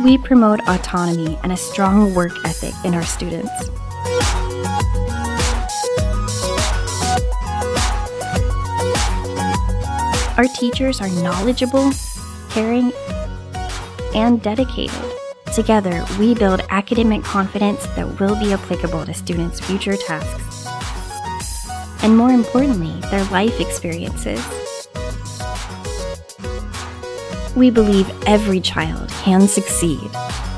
We promote autonomy and a strong work ethic in our students. Our teachers are knowledgeable, caring, and dedicated. Together, we build academic confidence that will be applicable to students' future tasks, and more importantly, their life experiences. We believe every child can succeed.